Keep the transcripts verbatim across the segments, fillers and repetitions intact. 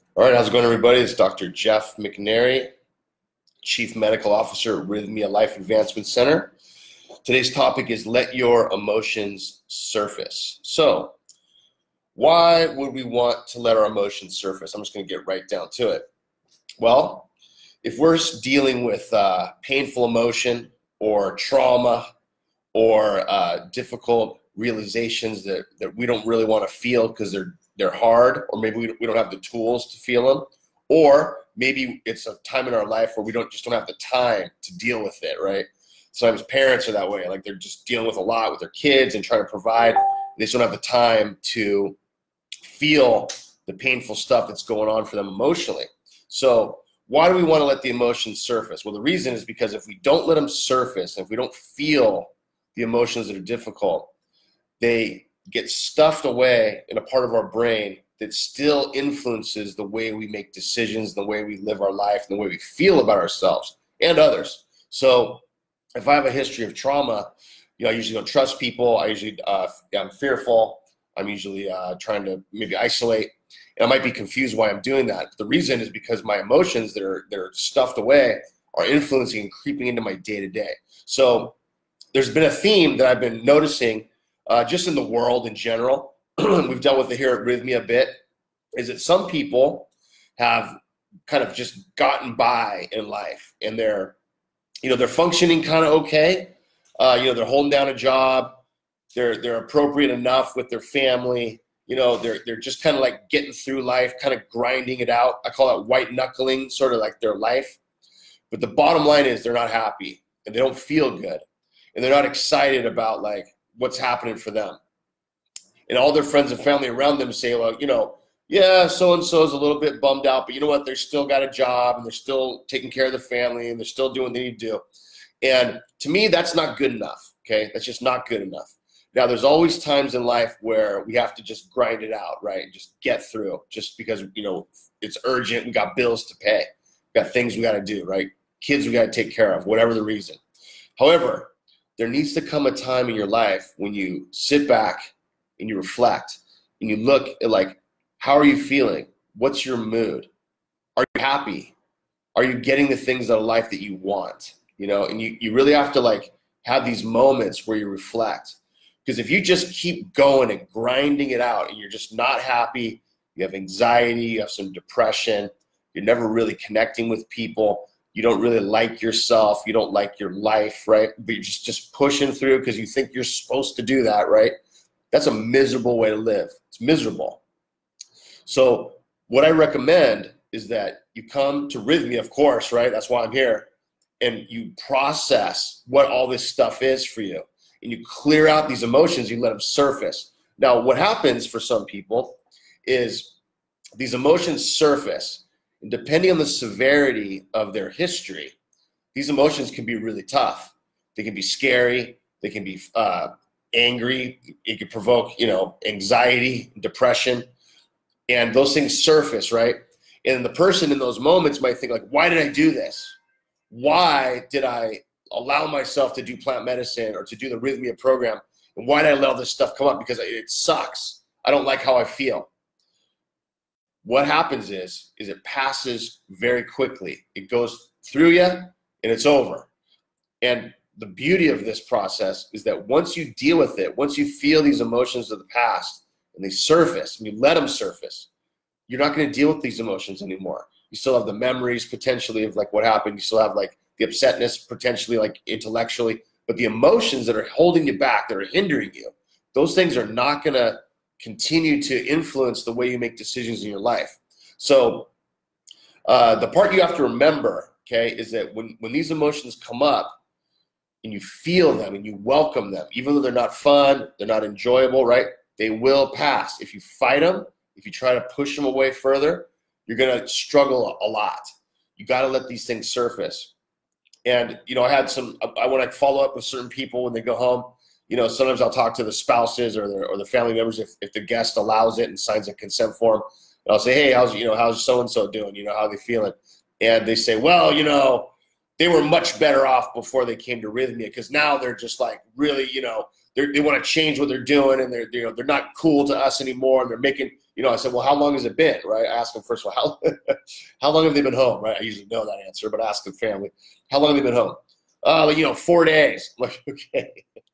All right, how's it going, everybody? It's Doctor Jeff McNairy, Chief Medical Officer at Rythmia Life Advancement Center. Today's topic is let your emotions surface. So, why would we want to let our emotions surface? I'm just going to get right down to it. Well, if we're dealing with uh, painful emotion or trauma or uh, difficult realizations that, that we don't really want to feel because they're they're hard, or maybe we, we don't have the tools to feel them, or maybe it's a time in our life where we don't just don't have the time to deal with it, right? Sometimes parents are that way, like they're just dealing with a lot with their kids and trying to provide. They just don't have the time to feel the painful stuff that's going on for them emotionally. So why do we want to let the emotions surface? Well, the reason is because if we don't let them surface, and if we don't feel the emotions that are difficult, they get stuffed away in a part of our brain that still influences the way we make decisions, the way we live our life, and the way we feel about ourselves and others. So if I have a history of trauma, you know, I usually don't trust people. I usually, uh, I'm fearful. I'm usually uh, trying to maybe isolate. And I might be confused why I'm doing that. But the reason is because my emotions that are, that are stuffed away are influencing and creeping into my day-to-day. So there's been a theme that I've been noticing Uh, just in the world in general. We've dealt with it here at Rythmia a bit, is that some people have kind of just gotten by in life, and they're, you know, they're functioning kind of okay. Uh, you know, they're holding down a job. They're they're appropriate enough with their family. You know, they're they're just kind of like getting through life, kind of grinding it out. I call that white knuckling, sort of like their life. But the bottom line is they're not happy, and they don't feel good, and they're not excited about like what's happening for them. And all their friends and family around them say, well, you know, yeah, so-and-so is a little bit bummed out, but you know what? They're still got a job, and they're still taking care of the family, and they're still doing what they need to do. And to me, that's not good enough, okay? That's just not good enough. Now, there's always times in life where we have to just grind it out, right? And just get through, just because, you know, it's urgent. We got bills to pay. We got things we got to do, right? Kids we got to take care of, whatever the reason. However, there needs to come a time in your life when you sit back and you reflect and you look at, like, how are you feeling? What's your mood? Are you happy? Are you getting the things out of life that you want? You know, and you, you really have to like have these moments where you reflect. Because if you just keep going and grinding it out and you're just not happy, you have anxiety, you have some depression, you're never really connecting with people, you don't really like yourself, you don't like your life, right? But you're just, just pushing through because you think you're supposed to do that, right? That's a miserable way to live. It's miserable. So what I recommend is that you come to Rythmia, of course, right? That's why I'm here. And you process what all this stuff is for you. And you clear out these emotions, you let them surface. Now, what happens for some people is these emotions surface. And depending on the severity of their history, these emotions can be really tough. They can be scary. They can be uh, angry. It can provoke, you know, anxiety, depression, and those things surface, right? And the person in those moments might think like, why did I do this? Why did I allow myself to do plant medicine or to do the Rythmia program? And why did I let all this stuff come up? Because it sucks. I don't like how I feel. What happens is, is it passes very quickly. It goes through you and it's over. And the beauty of this process is that once you deal with it, once you feel these emotions of the past and they surface and you let them surface, you're not going to deal with these emotions anymore. You still have the memories potentially of like what happened. You still have like the upsetness potentially like intellectually, but the emotions that are holding you back, that are hindering you, those things are not going to continue to influence the way you make decisions in your life. So uh, the part you have to remember, okay, is that when, when these emotions come up and you feel them and you welcome them, even though they're not fun, they're not enjoyable, right? They will pass. If you fight them, if you try to push them away further, you're going to struggle a lot. You got to let these things surface. And, you know, I had some, I when I follow up with certain people when they go home, you know, sometimes I'll talk to the spouses or the, or the family members if, if the guest allows it and signs a consent form. And I'll say, hey, how's, you know, how's so-and-so doing? You know, how are they feeling? And they say, well, you know, they were much better off before they came to Rythmia because now they're just like really, you know, they want to change what they're doing and they're, you know, they're not cool to us anymore. And they're making, you know, I said, well, how long has it been, right? I ask them first of all, how, how long have they been home, right? I usually know that answer, but I ask the family, how long have they been home? Oh, uh, you know, four days. I'm like, okay.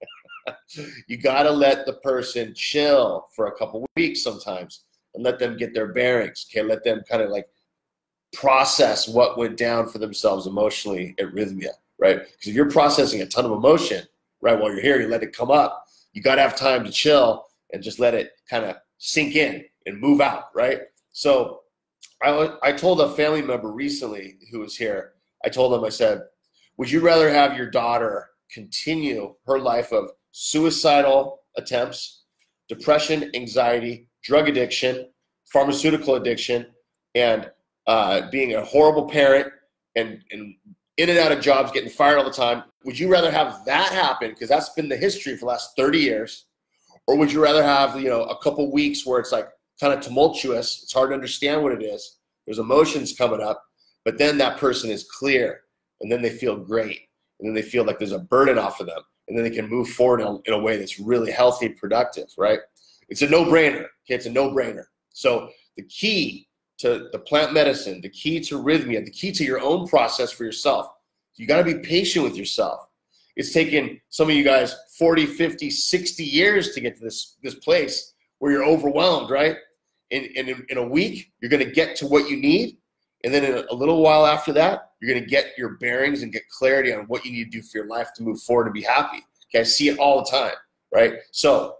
You got to let the person chill for a couple weeks sometimes and let them get their bearings, okay? Let them kind of like process what went down for themselves emotionally at Rythmia, right? Because if you're processing a ton of emotion, right, while you're here, you let it come up, you got to have time to chill and just let it kind of sink in and move out, right? So I, I told a family member recently who was here, I told them, I said, would you rather have your daughter continue her life of suicidal attempts, depression, anxiety, drug addiction, pharmaceutical addiction, and uh, being a horrible parent and, and in and out of jobs, getting fired all the time? Would you rather have that happen, because that's been the history for the last thirty years, or would you rather have, you know, a couple weeks where it's like kind of tumultuous, it's hard to understand what it is, there's emotions coming up, but then that person is clear, and then they feel great, and then they feel like there's a burden off of them, and then they can move forward in a, in a way that's really healthy and productive, right? It's a no-brainer, okay? It's a no-brainer. So the key to the plant medicine, the key to Rythmia, the key to your own process for yourself, you got to be patient with yourself. It's taken some of you guys forty, fifty, sixty years to get to this, this place where you're overwhelmed, right? In, in, in a week, you're going to get to what you need. And then in a, a little while after that, you're going to get your bearings and get clarity on what you need to do for your life to move forward and be happy. Okay, I see it all the time, right? So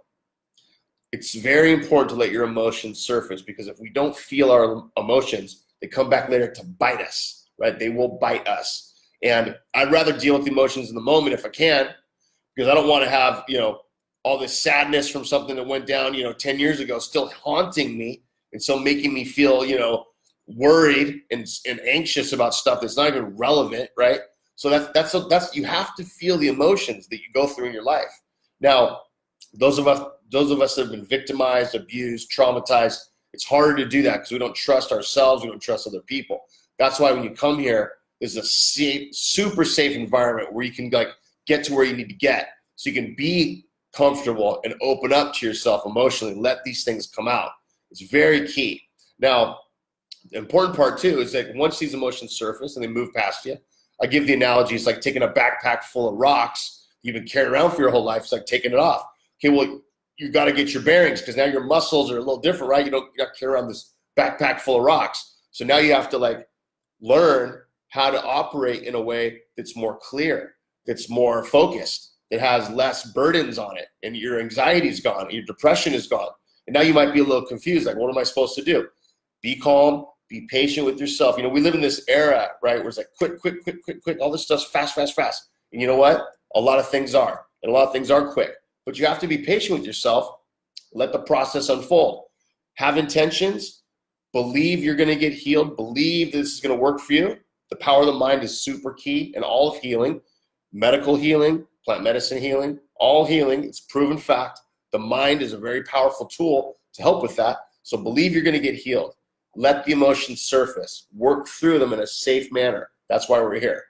it's very important to let your emotions surface, because if we don't feel our emotions, they come back later to bite us, right? They will bite us. And I'd rather deal with the emotions in the moment if I can, because I don't want to have, you know, all this sadness from something that went down, you know, ten years ago still haunting me, and so making me feel, you know, worried and, and anxious about stuff that's not even relevant, right? So that's, that's, that's, you have to feel the emotions that you go through in your life. Now, those of us, those of us that have been victimized, abused, traumatized, it's harder to do that because we don't trust ourselves, we don't trust other people. That's why when you come here, there's a safe, super safe environment where you can like get to where you need to get, so you can be comfortable and open up to yourself emotionally, let these things come out. It's very key. Now, the important part too is that once these emotions surface and they move past you, I give the analogy, it's like taking a backpack full of rocks you've been carrying around for your whole life. It's like taking it off. Okay, well, you got to get your bearings, because now your muscles are a little different, right? You don't you got to carry around this backpack full of rocks. So now you have to like learn how to operate in a way that's more clear, that's more focused, that has less burdens on it, and your anxiety is gone, your depression is gone. And now you might be a little confused, like, what am I supposed to do? Be calm, be patient with yourself. You know, we live in this era, right, where it's like quick, quick, quick, quick, quick, all this stuff's fast, fast, fast. And you know what? A lot of things are, and a lot of things are quick. But you have to be patient with yourself, let the process unfold. Have intentions, believe you're gonna get healed, believe this is gonna work for you. The power of the mind is super key in all of healing, medical healing, plant medicine healing, all healing. It's proven fact. The mind is a very powerful tool to help with that. So believe you're going to get healed. Let the emotions surface. Work through them in a safe manner. That's why we're here.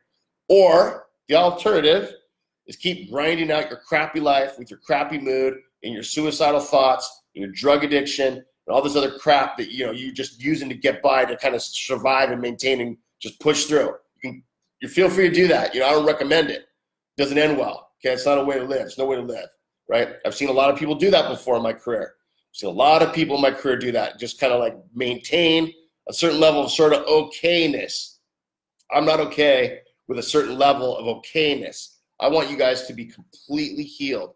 Or the alternative is keep grinding out your crappy life with your crappy mood and your suicidal thoughts, and your drug addiction, and all this other crap that, you know, you're just using to get by to kind of survive and maintain and just push through. You can, you feel free to do that. You know, I don't recommend it. It doesn't end well. Okay, it's not a way to live. It's no way to live, right? I've seen a lot of people do that before in my career. I've seen a lot of people in my career do that. Just kind of like maintain a certain level of sort of okayness. I'm not okay with a certain level of okayness. I want you guys to be completely healed,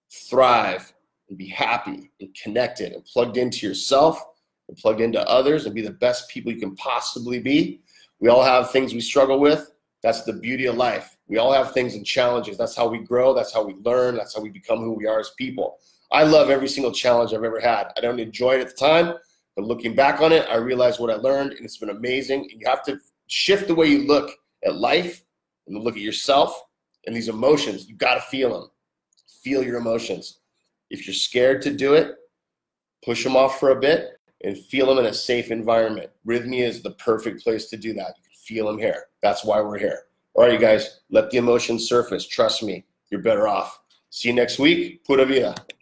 thrive, and be happy and connected and plugged into yourself and plugged into others and be the best people you can possibly be. We all have things we struggle with. That's the beauty of life. We all have things and challenges. That's how we grow. That's how we learn. That's how we become who we are as people. I love every single challenge I've ever had. I don't enjoy it at the time, but looking back on it, I realized what I learned, and it's been amazing. And you have to shift the way you look at life and look at yourself and these emotions. You got to feel them. Feel your emotions. If you're scared to do it, push them off for a bit and feel them in a safe environment. Rythmia is the perfect place to do that. You can feel them here. That's why we're here. All right, you guys, let the emotions surface. Trust me, you're better off. See you next week. Pura vida.